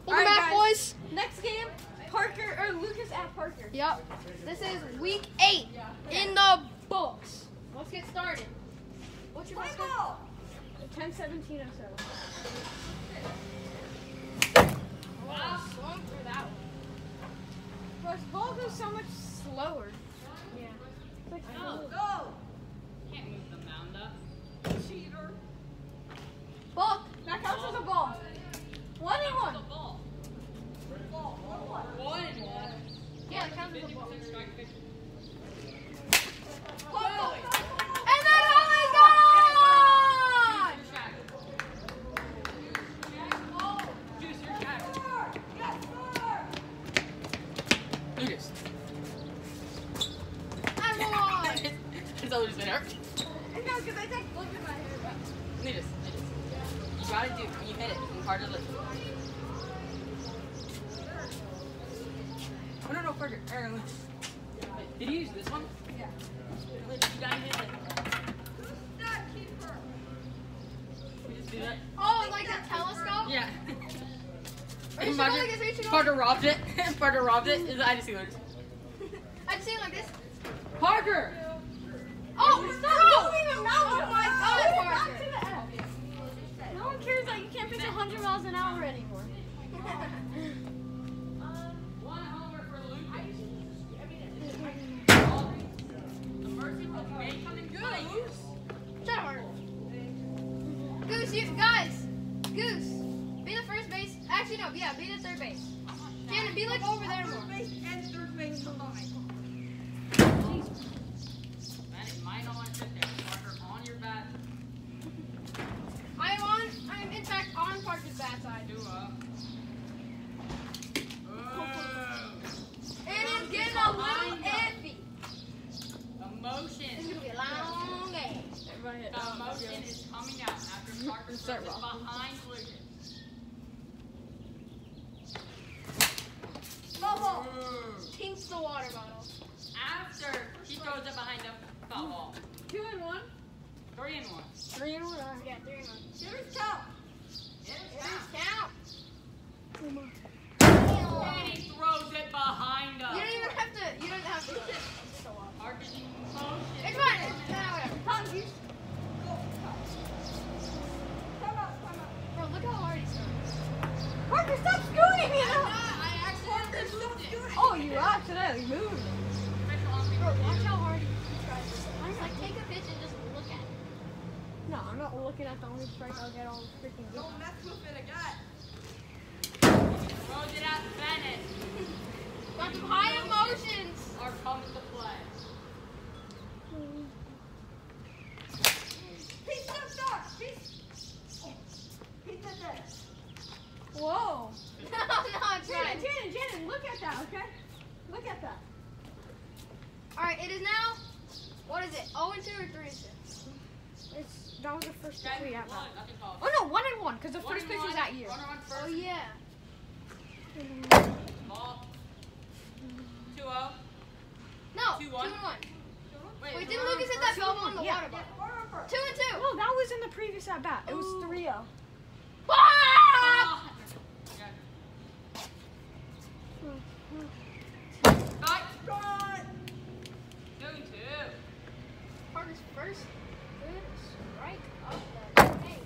Welcome back, boys. Next game, Parker or Lucas at Parker. Yep. This is week 8 in the books. Let's get started. What's your best ball? 10-17-07. Wow, swung through that one. But the ball goes so much slower. Yeah. It's like, Go! Can't move the mound up. Cheater. Buck. that counts as a ball. 1 and 1. The ball. Ball. 1-1. 1-1. Yeah, it counts as a ball. 50% strike 50. And then Holly's gone! Juice, your shot. Lucas. And one. It's always been hurt. No, because I just looked at my hair. Lucas. You gotta do, when you hit it, it's hard to lift. Oh, no, Parker. Lucas. Wait, did you use this one? Yeah. Wait, you gotta hit it. We just do that? Oh, like a telescope? Yeah. Are you sure like this? Are you sure? Parker robbed it. Parker robbed it. I just see what it is. I'd say it like this. Parker! Oh, Stop moving the mouse. Oh my God, Put it back Parker. to the F. No one cares that you can't pitch 100 miles an hour anymore. One homer for Lucas. The mercy rule may come in play. Shut up. Goose, you guys. Goose, be the first base. Actually, no. Yeah, be the third base. Shannon, be like over there more. Base and third base combined. Man, it might not want to sit there. Parker, on your bat. I am in fact on Parker's bad side. Do up. It is getting a little iffy. Emotion. It's gonna be a long game. Everybody hit. The emotion is coming out after Parker Start is rock. behind Lucas. Bubble. Tinks the water bottle. After he throws it behind the foul ball. 2 and 1. 3 and 1. 3 and 1. Yeah, 3 and 1. Here's count. Count. And he throws it behind us. You don't even have to. You don't have to. Parker's emotion. It's fine. Whatever. Tom, you. Come out. Bro, look how hard he's throwing. Parker, stop scooting me. I accidentally moved it. Oh, you accidentally moved. Bro, watch how hard he tries to throw. Like, take a pitch and just look at it. No, I'm not looking at the only strike I'll get all freaking good. Don't mess with it again. Throws it at Bennett. Got some high emotions. Or comes to play. Peace up, dog. Peace. Peace up there. Whoa. No, it's fine. Janet, look at that, okay? Look at that. Alright, it is now, what is it, 0 and 2 or 3 and 6? That was the first pitch we had. One, nothing called. Oh no, 1 and 1, because the One first and pitch was one, that year. Runner on Oh, first. yeah. Ball. 2-0. No, 2 2-1. and 1. Wait, Wait, the didn't runner Lucas hit first? that ball on the Yeah. water bottle? 2 and 2. No, that was in the previous at bat. It was 3-0. Ah! Ah! Got. 2-2. Parker's first good strike of the day.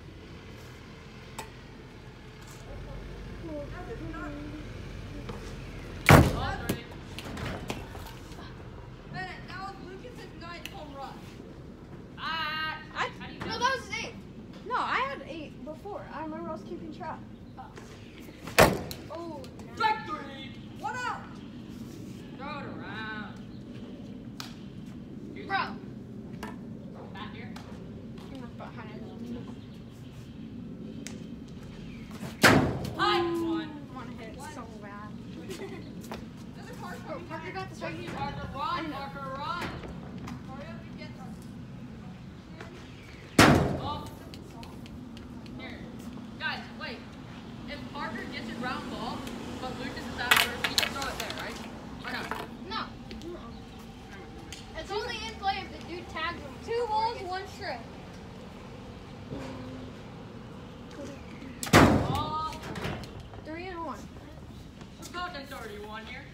Ball 3. Bennett, that was Lucas's 9th home run. Ah! I- How do you No, know? that was his 8. No, I had 8 before. I remember I was keeping track. Oh, Strike 3. 1 out. Throw it around. Here's bro. Back here. High. 1. I want to hit it so bad. Bro, Parker got the strike. Parker run. Parker run. Ball. Here. Guys, wait. If Parker gets a ground ball, but Lucas is out first, he can throw it there, right? Or no? No. It's only in play if the dude tags him. 2 balls, 1 strike. Ball. 3 and Justin's already won here.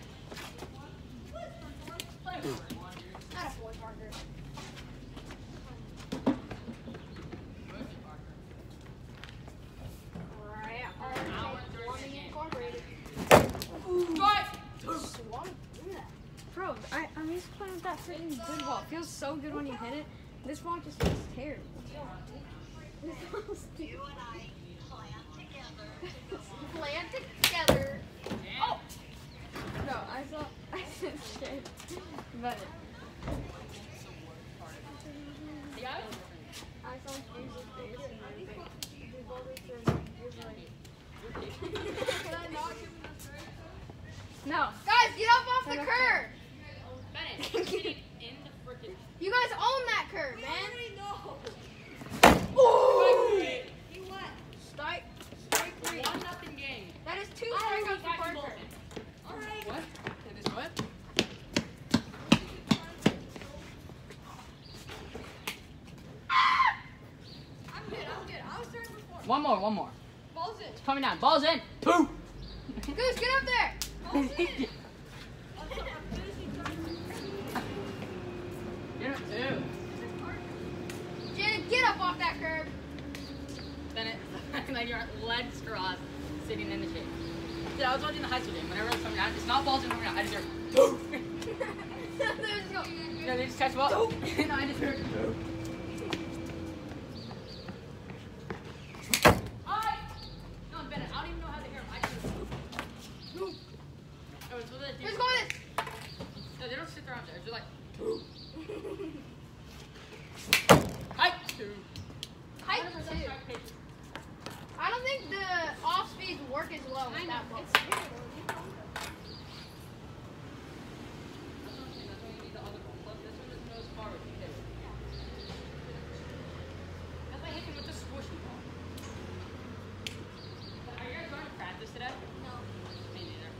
Play already won here. Not a boy, Parker. Right. Swarming Incorporated. Swarming. Bro, I'm used to playing with that freaking good ball. It feels so good when you hit it. This ball just feels terrible. Plant together. Oh! No, I said scared. But Yeah? I saw Jesus face and everything. Can I not give him the No. Guys, get up off the Get up curb. Bennett, you're sitting in the frickin' You guys own that curb, man. You what? Strike 3. 1-0 game. That is 2 strikeouts for Parker. Alright. What? It is what? I'm good. I was starting before. One more. Ball's in. It's coming down. Ball's in. Two. Goose, get up there. You're not two. Janet, get up off that curb. Bennett, and then your leg straws sitting in the shade. Dude, I was watching the high school game. Whenever it's coming down, it's not balls in coming down. I just hear two. There's go. No, they just catch the ball. And I just heard two. No, Bennett, I don't even know how to hear him. I just hear two. Oh, it's what they do. Let's go with this. No, they don't sit there on there. They're like two. Height two. Height 100% 2. strike pitch. I don't think the off speeds work as well with that ball. That's what I'm saying. That's why you need the other ball. Plus, this one is most far with you hit it. That's like hitting with the squishy ball. Are you guys going to practice today? No. Me neither.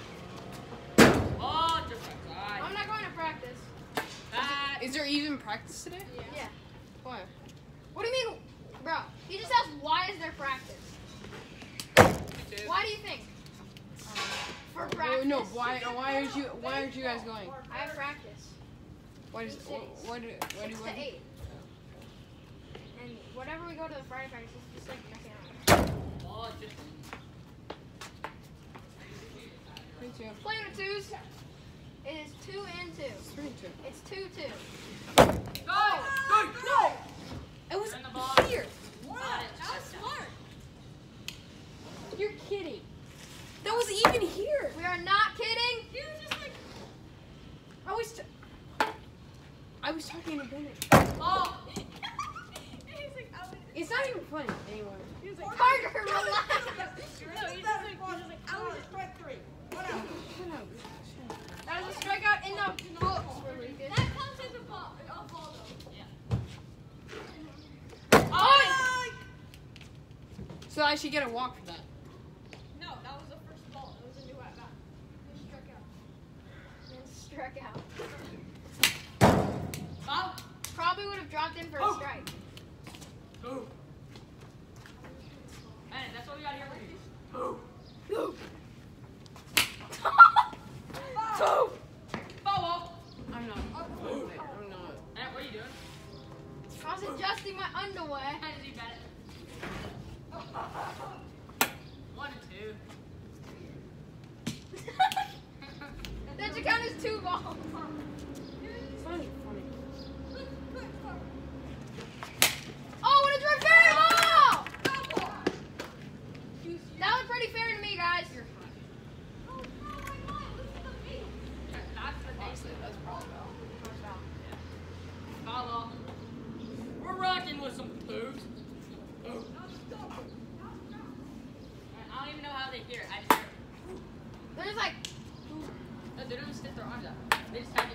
Oh, just like that. I'm not going to practice. Is there even practice today? Yeah. Why? What do you mean, bro? He just asked why is there practice? Why do you think? For practice. No, why aren't you guys going? I have practice. What is what do 6 to 8. And whatever we go to the Friday practice, it's just like messing around. Oh, just. Me too. Playing with twos. It is 2 and 2. 3 and 2. It's 2-2. Go! No! It was Turn the ball. here. Wow, That was smart. You're kidding. That was even here. We are not kidding. He was just like I was talking to Bennett. Oh! It's not even funny anymore. He was like, Parker, relax. That is a strikeout in the books for Lucas. Oh! So I should get a walk for that. Struck out. Oh! Probably would have dropped in for a strike. Two. Man, that's what we got here for you. Two. Foul. I'm not. I'm not. What are you doing? I was adjusting my underwear. How did he bet it? 1 and 2. That should count as 2 balls. It's not even funny. Oh, what a fair ball! That was pretty fair to me, guys. That's the next thing. That's probably Foul. We're rocking with some food. I don't even know how they hear it. I just hear it. They're just like, No, they don't even stick their arms out. They just have it.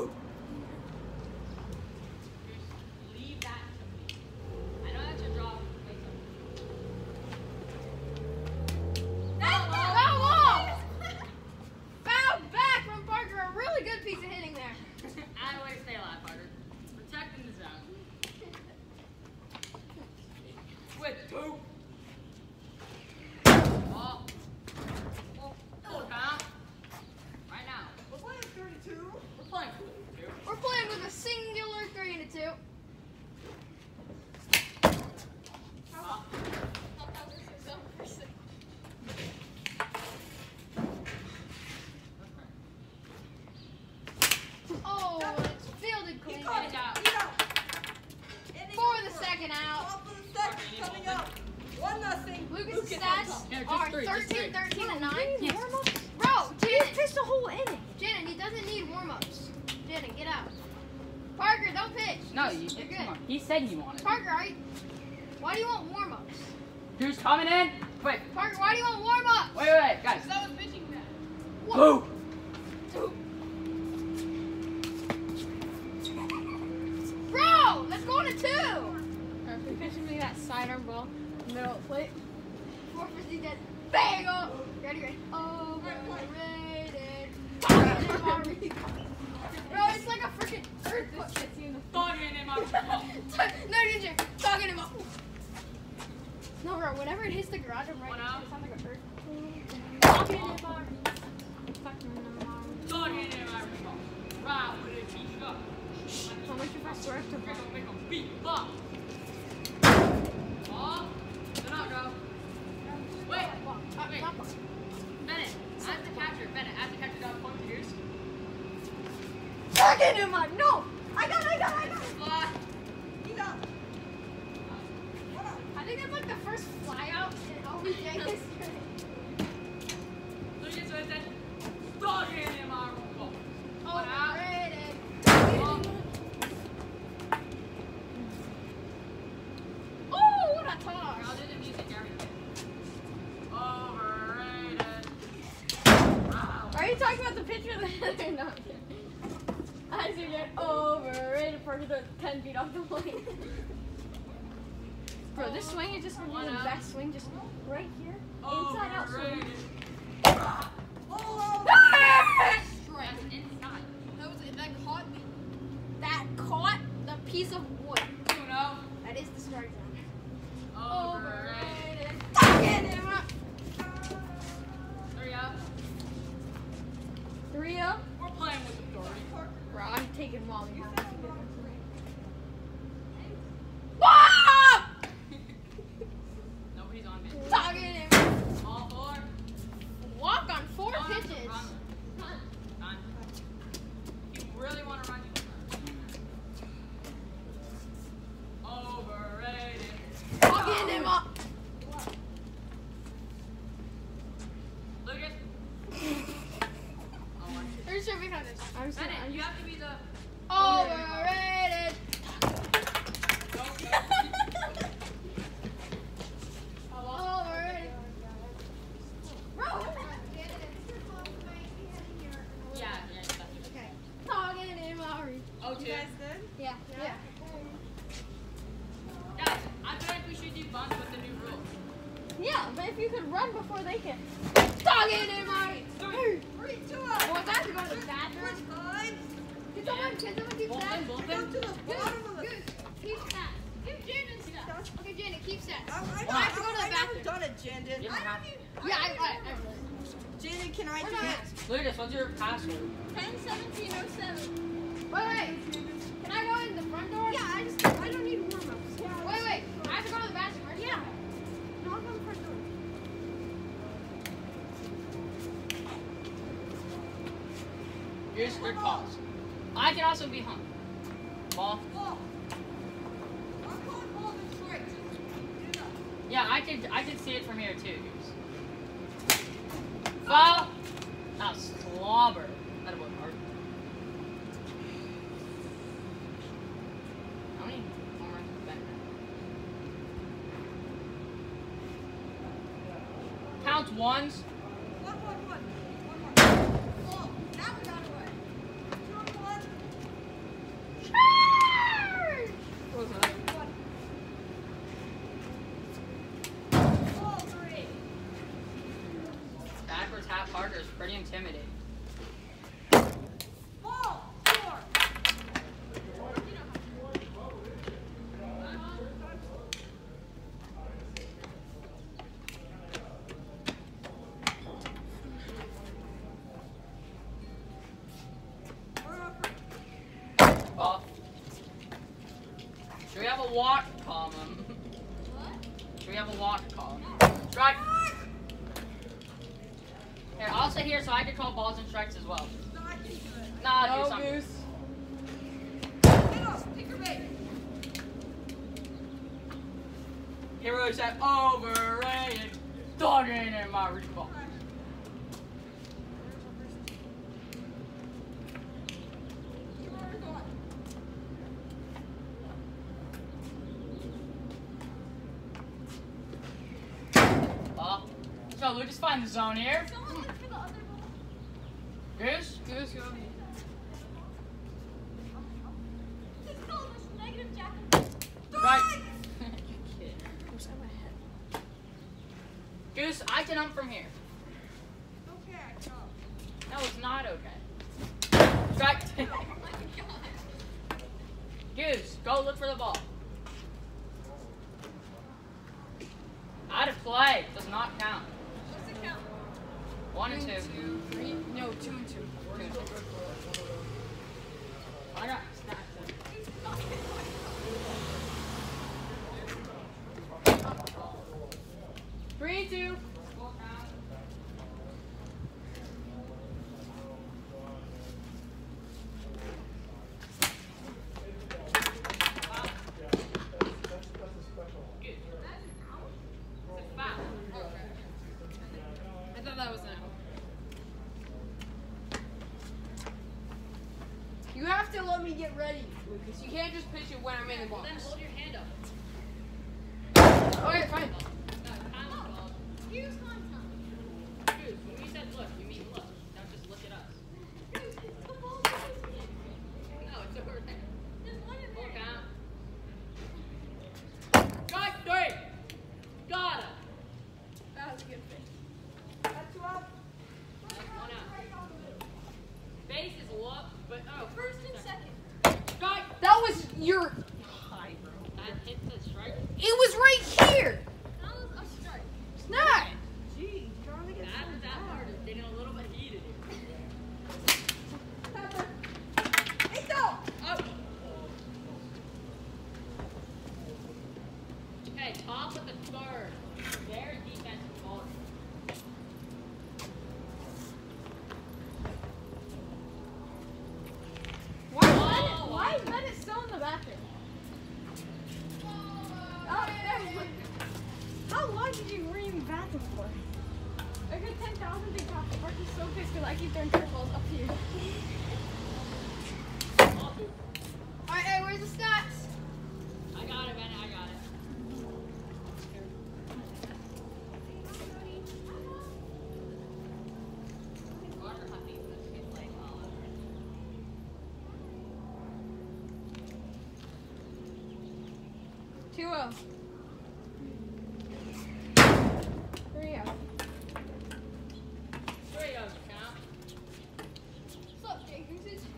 Leave that to me. I know that's your draw. foul ball! Foul back from Parker. A really good piece of hitting there. I always stay alive, Parker. Protecting the zone. With 2. Ball. Full count. 14, 13, and 9. Yes. Bro, He Jaden. pitched a whole inning. Jaden, he doesn't need warm-ups. Jaden, get out. Parker, don't pitch. No, You're come good. on. He said he wanted. Parker, why do you want warm-ups? Who's coming in? Wait, Parker, why do you want warm-ups? wait, guys. That was pitching bad. Boo! Bro, let's go on a 2. If he pitches me that sidearm ball, middle of the plate. 450 dead. Bang! Oh. Ready. Overrated. Bro, it's like a freaking earthquake. Talking in my No, Ninja, talking him up. No, bro, whenever it hits the garage, I'm right. One out. It sounds like an earthquake. Talking in my Wow, with a t-shirt. How much if I swear to Make 'em beat up. Oh, they're not go. Wait. Bennett, as the catcher, got a point to yours. Talking him up. No! I got it. Fly. I think that's like the first fly out in OBJ history. Look at what I said. Talking in my room. One out. Overrated. Oh, what a toss. I'll do the music, Gary. Overrated. Wow. Are you talking about the pitcher or the no? I see get overrated. Parker throws 10 feet off the plate. Bro, this swing is just gonna be the best swing, just right here, inside out swing. Overrated. That's inside. That caught me. That caught the piece of wood. Uno. That is the strike zone. Overrated. Fucking him up. 3 up. 3-0. We're playing with authority. Bro, I'm taking Wally. Nobody's on me. Talking him. All 4. Walk on 4 Run, pitches. run. Done. You really want to run? Overrated. Talking him up. Look at. There's your big hunters. Bennett, you have to be the. Overrated. Overrated. Bro. Yeah. Okay. Talking him up. Oh, 2. Yeah. Guys, I feel like we should do bunts with the new rule. Yeah, but if you could run before they can. Talking him up. 3. Well, I have to go to the bathroom. Can someone keep Bolton, stats? Bolton. Goose, keep stats. Give Jaden stats. Okay, Jaden, keep stats. I have to go to the never bathroom. done it, Jandon. You don't have to. Yeah, I Jandon, can I We're do not. it? Lucas, what's your password? 10-17-07. Wait. Can I go in the front door? Yeah, I don't need warm-ups. Yeah, Wait. I have to go to the bathroom. Right? Yeah. No, I'll go in the front door. Here's strict calls. I can also be hung. Ball. Yeah, I could see it from here too. Foul. Now slobber. That was hard. How many home runs is that? Counts ones. What was that? Backwards half Parker is pretty intimidating. Ball. Should we have a walk column? Should we have a walk column? Strike. Here, I'll sit here so I can call balls and strikes as well. Nah, do something. Goose. Hero said overrated. Dog ain't in my reach ball. So Lucas find the zone here. Goose? Goose, go. Right. Goose, I'm ahead. Goose, I can ump from here. Okay, I come. No, it's not okay. Strike. Goose, go look for the ball. Out of play. Does not count. What's the count? 1 and 2. 2, 3. No, 2 and 2. I got snapped. 3 and 2. I thought that was an out. You have to let me get ready, Lucas. You can't just pitch it when I'm in the box. Then hold your hand up. Okay, fine. Goose, when we said look, we mean look. Don't just look at us. No, it's over there. Full count. Strike 3. Got him. That was a good pitch. That's up. That's 1 out. Base is up, but oh, First and second. strike. That was your. Hi, bro. That hit the strike. It was right here. That was a strike. It's not. Gee, Charlie gets That part is getting a little bit heated here. Pepper. It's all. Oh. Okay, top of the third. Very defensive ball. Why is Bennett still in the bathroom? Oh, how long did you bring in the bathroom for? I got 10,000 things off the park. He's so pissed because I keep throwing curveballs up here. Alright, hey, where's the stats? I got it, Bennett. I got it. Water puppy. Let's get like all over it. 2-0. 3-0. 3 of count. What's up, Jake?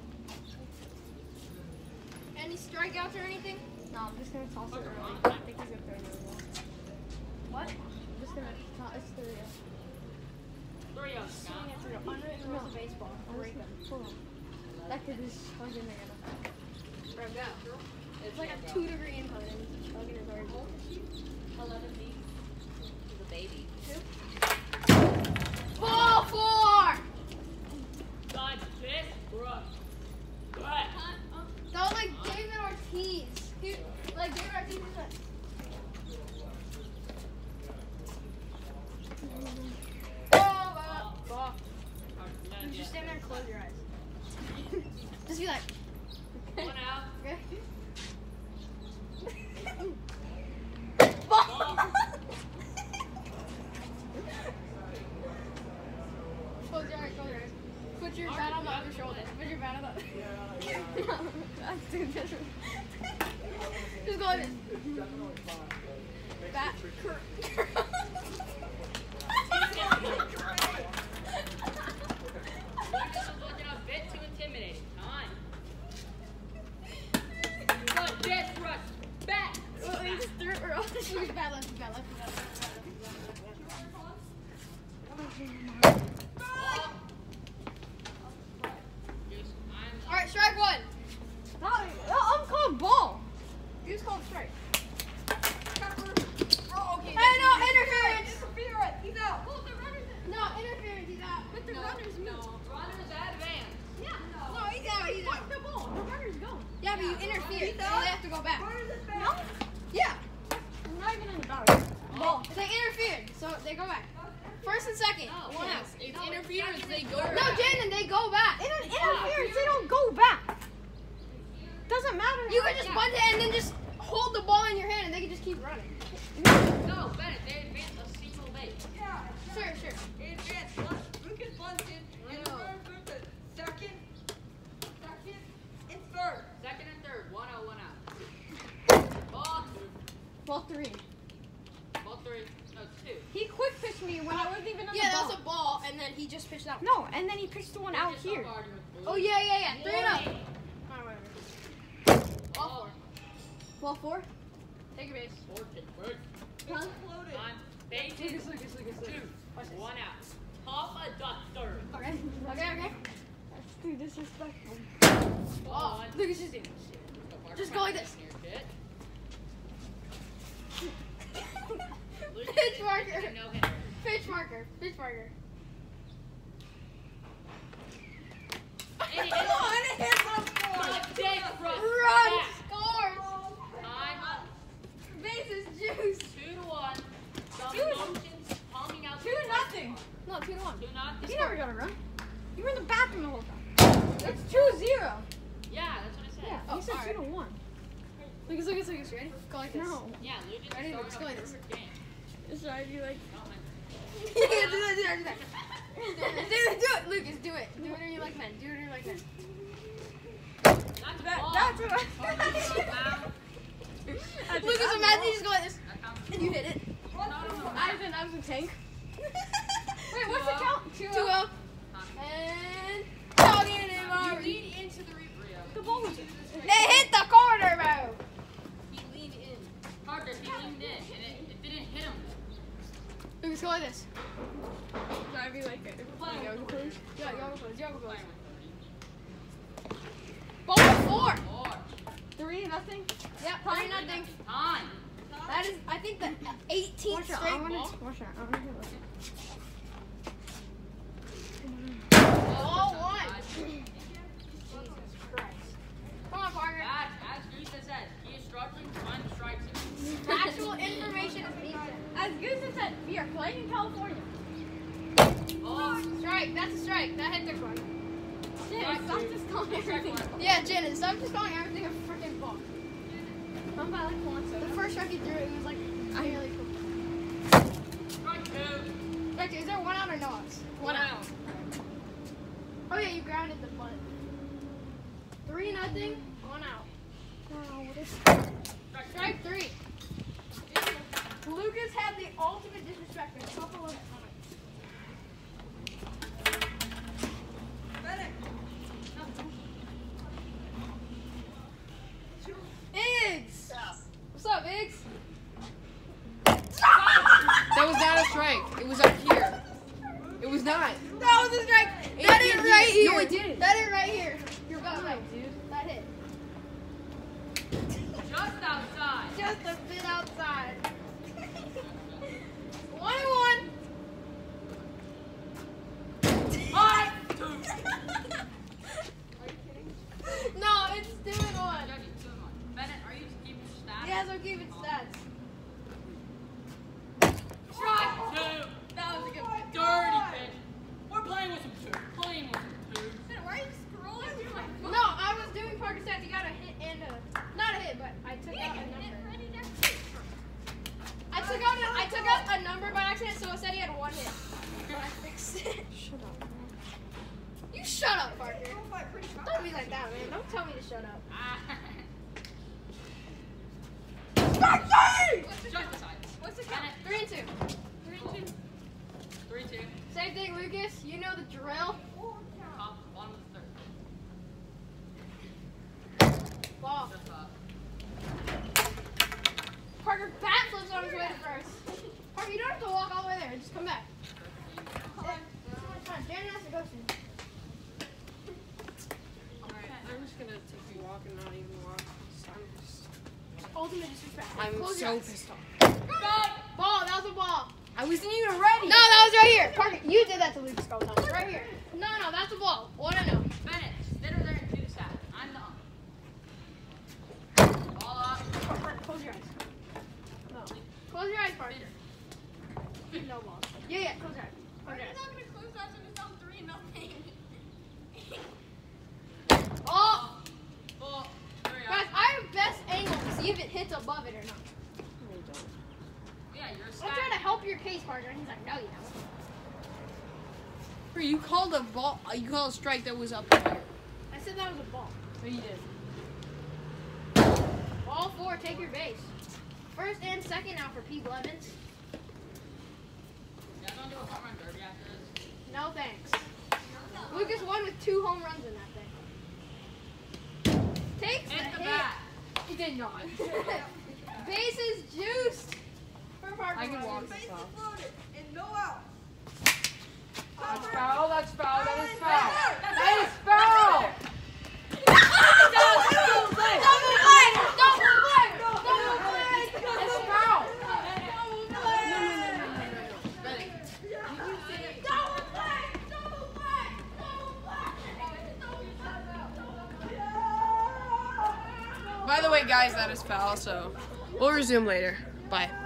Any strikeouts or anything? No, I'm just going to toss it early. I think he's going to throw another ball. What? I'm just going to toss it. It's 3-0. 3 of count. Unwritten rules of baseball. Hold on. That kid is fucking together. Bro, go. It's like a 2-degree incline and chugging his orange. 11 feet. He's a baby. Ball 4! God, this bruh. What? That was like David Ortiz. Like David Ortiz is like... Ball. You just stand there and close your eyes. Just be like... 1 out. Okay? Ball. Close your eyes, close your eyes. Put your bat on the other shoulder. Put your bat on the Just go like this. Bat. Lucas is looking a bit too intimidating. Time. But this rush. Back. Well, he just threw it or else she was bad left, bad left, bad left. Ball. Goose, I'm Alright, strike 1. I'm called ball. Who's called strike? Pepper. Oh, okay. Hey, no, interference! Interference. He's out. No, interference, he's out. But the runner's moved. Runner's advance. Yeah. No, he's out, he's out. The ball. The runner's gone. Yeah, but you interfered, so they have to go back. Runner's at No. bat. Yeah. I'm not even in the boundary. Ball. It's like interfered, so They go back. First and second. No, One out. it's interference. They go No, back. Jaden, they go back. In an interference, they don't go back. Doesn't matter. You can just bunt it and then just hold the ball in your hand and they can just keep running. No, Bennett, they advance a single base. Yeah. Sure, sure. In advance. Lucas bunted. In the third, Lucas. Second, and third. Second and third, 1-0, 1 out. Ball two. Ball 3. Ball three. No, two. He quick pitched me when I wasn't even on Yeah, the that ball. was a ball and then he just pitched out. No, and then he pitched the one out Just here. guarding with blue. Oh, yeah. 3-0. Alright, whatever. Ball four. Ball 4. Take your base. Four, take first. Exploded. Time. Bases. Two. Watch this. 1 out. Top of the third. Okay. That's too disrespectful. Oh, One. look at this dude. Just go like this. Pitch marker. No hitter. Pitch marker. Come Come on, it hits on Run, scores. Time. Bases juice. 2-1. Some Dude. motions pumping out. 2-0. No, 2-1. Do not. You never got a run. You were in the bathroom the whole time. That's 2-0. Yeah, that's what I said. Yeah, Oh, you said alright. 2-1. Lucas. Ready? Go like this. No. Yeah, Lucas Ready? started Let's a go like this. perfect game. So I'd be like, Don't mind. Yeah, do that. Do it, Lucas. Do it. Do it or you like men. That's ball. that's what Lucas, imagine you just go like this That counts. and you hit it. No. I was in tank. Wait, what's the 2-0. count? 2-0. And dog in it, You Mark. lead into the replay. The ball was They hit the corner, bro. He leaned in. Parker, he leaned in, and it didn't hit him. Lucas, go like this. So I'd be like, Playing yoga with pose. Yeah, yoga pose. Playing with Ball 4. 30. 3-0. Yeah, probably nothing. Time. That is, I think, the 18th Watch out, straight I'm gonna ball. watch out. I'm gonna do it. Ball 1. Jesus Christ. Come on, Parker. As Gusta said, he is struggling to find the strike zone. Factual information is needed. As Gusta said, we are playing in California. Ball. Strike. That's a strike. That hit the corner. Shit, stop just calling everything. Yeah, Janet, stop just calling everything a freaking ball. I'm by like one, so The first strike he threw, it was like really cool. Strike two. Like, is there 1 out or no outs? 1 out. Oh yeah, you grounded the butt. 3-0. 1 out. Strike 3. Lucas had the ultimate disrespect a couple of times. Bennett. Iggs! What's up, Iggs? That was not a strike. It was up here. It was not. That was a strike. That did hit hit. right here. No, it didn't. That hit right here. You're about right, dude. That hit. Just outside. Just a bit outside. 1-1. Five. Two. No, it's 2-1. Bennett, are you keeping stats? Yes, I'm keeping stats. Strike two. That was a good pitch. Dirty pitch. We're playing with some two. Why are you scrolling through my phone? No, I was doing Parker stats. You got a hit and a not a hit, but I took out a number. I took out a number by accident, so it said he had 1 hit. But I fixed it. Shut up. You shut up, Parker. Don't be like that, man. Don't tell me to shut up. Just aside. What's the count? 3-2. 3-2. Same thing, Lucas. You know the drill. Top, bottom of the third. Ball. Just up. Parker bat flips on his way to first. Parker, you don't have to walk all the way there. Just come back. Janet has to go soon. Alright, I'm just gonna take a walk and not even walk. Ultimate disrespect. I'm Close your so eyes. pissed off. Ball. That was a ball. I wasn't even ready. No, that was right here. Parker, you did that to Lucas a couple times. Right here. No, that's a ball. 1-0. Bennett, sit over there and do the stat. I'm the ump. Ball up. Parker, close your eyes. No. Close your eyes, Parker. No ball. Yeah, close your eyes. Close your You're eyes. not gonna close eyes when it's down 3-0. Oh! Oh, there we go. Guys, I have best angle to see if it hits above it or not. Yeah, you're a I'm stat. trying to help your case, partner. And he's like, no, you don't. Bro, you called a ball. You called a strike that was up there. I said that was a ball. No, you did. Ball 4, take your base. First and second now for P. Blevins. Yeah, don't do a home run derby after this. No thanks. Lucas won with 2 home runs in that thing. Takes Hit the the hit. bat. He did not. Base is juiced for Parker I can Blevins. walk Base this is off. loaded and no out. That's foul. That's foul. That is foul. That is foul. Double play! Double play! Double play! That's foul. By the way, guys, that is foul. So we'll resume later. Bye.